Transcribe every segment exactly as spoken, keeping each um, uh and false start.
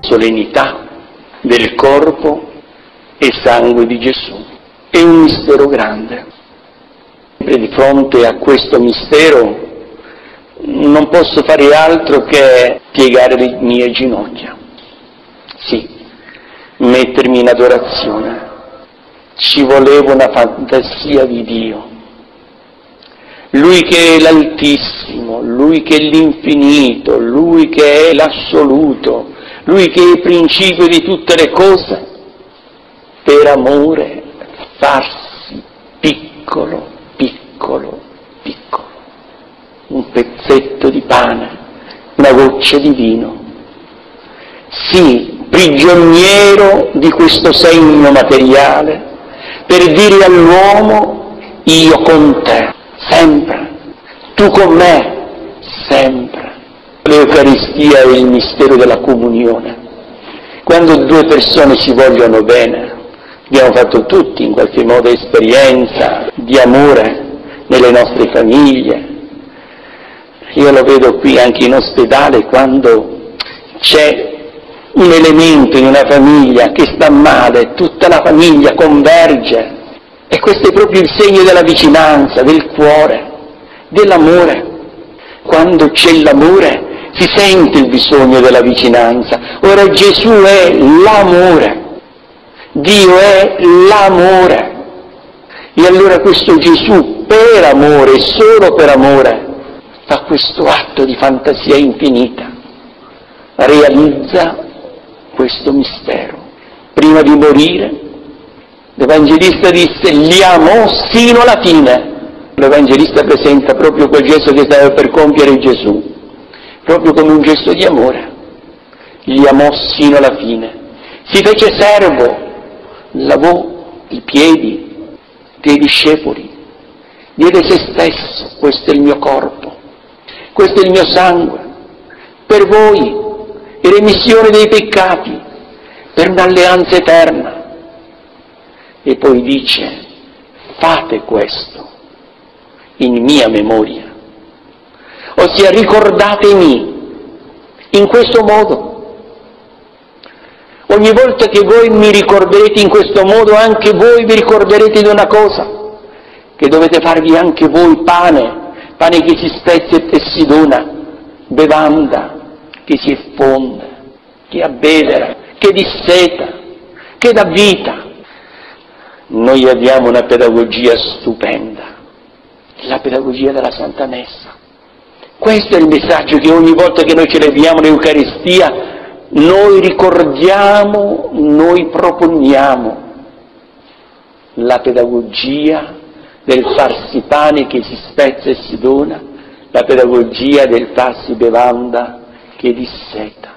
solennità del corpo e sangue di Gesù. È un mistero grande. E di fronte a questo mistero non posso fare altro che piegare le mie ginocchia. Sì, mettermi in adorazione. Ci voleva una fantasia di Dio. Lui che è l'Altissimo, Lui che è l'infinito, Lui che è l'assoluto, Lui che è il principio di tutte le cose, per amore farsi piccolo, piccolo, piccolo. Un pezzetto di pane, una goccia di vino. Sì, prigioniero di questo segno materiale, per dire all'uomo: io con te, sempre, tu con me, sempre. L'Eucaristia è il mistero della comunione. Quando due persone si vogliono bene, abbiamo fatto tutti in qualche modo esperienza di amore nelle nostre famiglie. Io lo vedo qui anche in ospedale, quando c'è un elemento in una famiglia che sta male, tutta la famiglia converge, e questo è proprio il segno della vicinanza, del cuore, dell'amore. Quando c'è l'amore si sente il bisogno della vicinanza. Ora Gesù è l'amore, Dio è l'amore, e allora questo Gesù per amore e solo per amore fa questo atto di fantasia infinita, realizza questo mistero. Prima di morire l'Evangelista disse: li amò sino alla fine. L'Evangelista presenta proprio quel gesto che stava per compiere Gesù, proprio come un gesto di amore. Li amò sino alla fine. Si fece servo, lavò i piedi dei discepoli, diede se stesso: questo è il mio corpo, questo è il mio sangue, per voi, in remissione dei peccati, per un'alleanza eterna. E poi dice: fate questo in mia memoria, ossia ricordatemi in questo modo. Ogni volta che voi mi ricorderete in questo modo, anche voi vi ricorderete di una cosa, che dovete farvi anche voi pane, pane che si spezza e si dona, bevanda che si effonde, che abbevera, che disseta, che dà vita. Noi abbiamo una pedagogia stupenda, la pedagogia della Santa Messa. Questo è il messaggio che ogni volta che noi celebriamo l'Eucaristia noi ricordiamo, noi proponiamo. La pedagogia del farsi pane che si spezza e si dona, la pedagogia del farsi bevanda che disseta.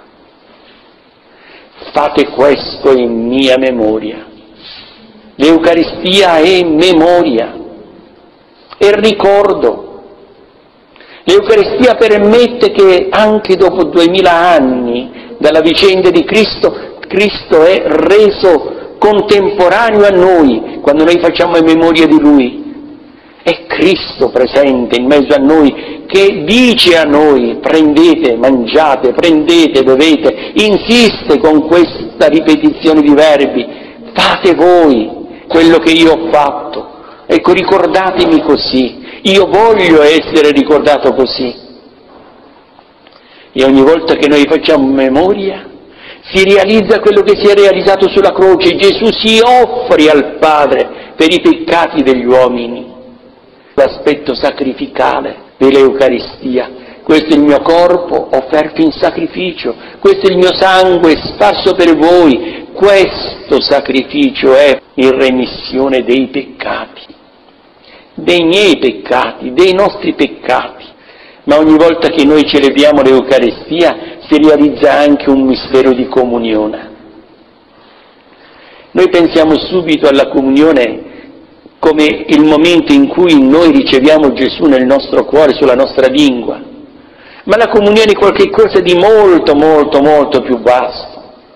Fate questo in mia memoria. L'Eucaristia è memoria, è ricordo. L'Eucaristia permette che anche dopo duemila anni dalla vicenda di Cristo, Cristo è reso contemporaneo a noi quando noi facciamo memoria di Lui. È Cristo presente in mezzo a noi che dice a noi: prendete, mangiate, prendete, bevete, insiste con questa ripetizione di verbi: fate voi quello che io ho fatto. Ecco, ricordatemi così, io voglio essere ricordato così. E ogni volta che noi facciamo memoria si realizza quello che si è realizzato sulla croce. Gesù si offre al Padre per i peccati degli uomini. L'aspetto sacrificale dell'Eucaristia: questo è il mio corpo offerto in sacrificio, questo è il mio sangue sparso per voi. Questo sacrificio è in remissione dei peccati, dei miei peccati, dei nostri peccati. Ma ogni volta che noi celebriamo l'Eucaristia si realizza anche un mistero di comunione. Noi pensiamo subito alla comunione come il momento in cui noi riceviamo Gesù nel nostro cuore, sulla nostra lingua, ma la comunione è qualcosa di molto, molto, molto più vasto.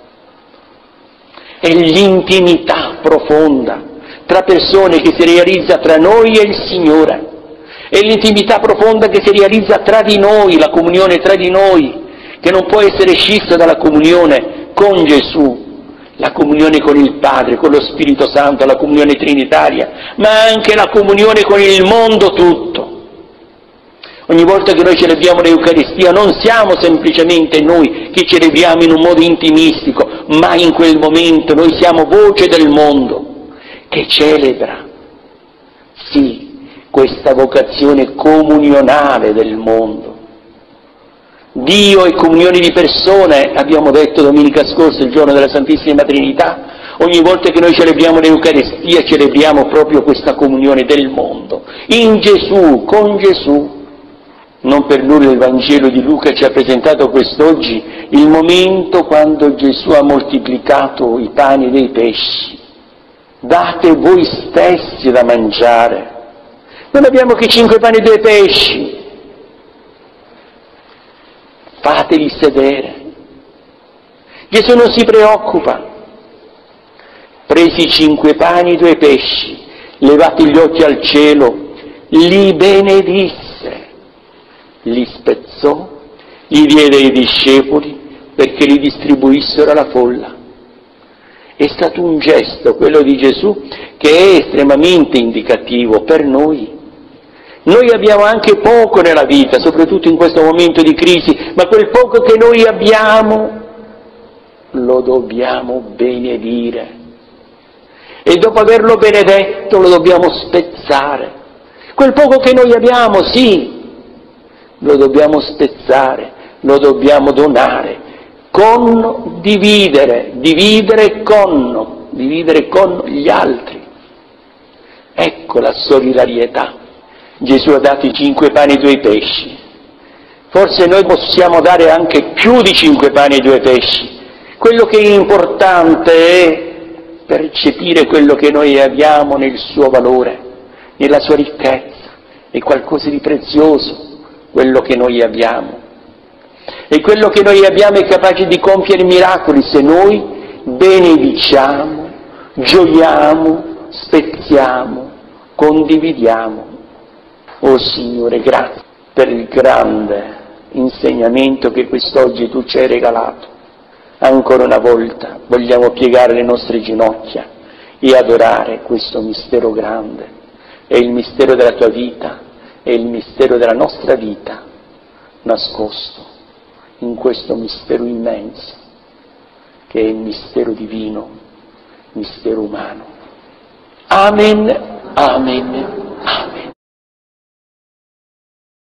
È l'intimità profonda tra persone che si realizza tra noi e il Signore. È l'intimità profonda che si realizza tra di noi, la comunione tra di noi, che non può essere scissa dalla comunione con Gesù, la comunione con il Padre, con lo Spirito Santo, la comunione trinitaria, ma anche la comunione con il mondo tutto. Ogni volta che noi celebriamo l'Eucaristia non siamo semplicemente noi che celebriamo in un modo intimistico, ma in quel momento noi siamo voce del mondo che celebra, sì, questa vocazione comunionale del mondo. Dio è comunione di persone, abbiamo detto domenica scorsa, il giorno della Santissima Trinità. Ogni volta che noi celebriamo l'Eucaristia celebriamo proprio questa comunione del mondo, in Gesù, con Gesù. Non per nulla il Vangelo di Luca ci ha presentato quest'oggi il momento quando Gesù ha moltiplicato i pani e i pesci. Date voi stessi da mangiare. Non abbiamo che cinque pani e due pesci. Fateli sedere. Gesù non si preoccupa. Presi cinque pani e due pesci, levati gli occhi al cielo, li benedisse. Li spezzò, li diede ai discepoli perché li distribuissero alla folla. È stato un gesto, quello di Gesù, che è estremamente indicativo per noi. Noi abbiamo anche poco nella vita, soprattutto in questo momento di crisi, ma quel poco che noi abbiamo lo dobbiamo benedire. E dopo averlo benedetto lo dobbiamo spezzare. Quel poco che noi abbiamo, sì, lo dobbiamo spezzare, lo dobbiamo donare, con dividere, dividere con, dividere con gli altri. Ecco la solidarietà. Gesù ha dato i cinque pani e due pesci. Forse noi possiamo dare anche più di cinque pani e due pesci. Quello che è importante è percepire quello che noi abbiamo nel suo valore, nella sua ricchezza. È qualcosa di prezioso quello che noi abbiamo. E quello che noi abbiamo è capace di compiere miracoli se noi benediciamo, gioiamo, spezziamo, condividiamo. Oh Signore, grazie per il grande insegnamento che quest'oggi Tu ci hai regalato. Ancora una volta vogliamo piegare le nostre ginocchia e adorare questo mistero grande. È il mistero della Tua vita, è il mistero della nostra vita, nascosto in questo mistero immenso, che è il mistero divino, mistero umano. Amen, amen, amen.